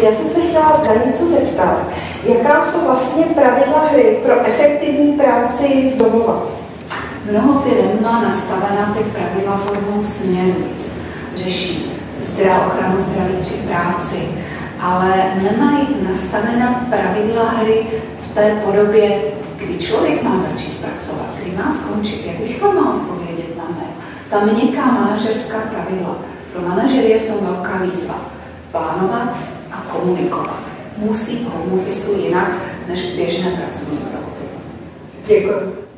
Já jsem se chtěla na něco zeptat. Jaká jsou vlastně pravidla hry pro efektivní práci z domova? Mnoho firm má nastavená ty pravidla formou směrnic. Řeší ochranu zdraví při práci, ale nemají nastavená pravidla hry v té podobě, kdy člověk má začít pracovat, kdy má skončit, jak rychle má odpovědět na mail. Ta měkká manažerská pravidla. Pro manažery je v tom velká výzva. Plánovat a komunikovat. Musí home officeu jinak než v běžném pracovním provozu. Děkuji.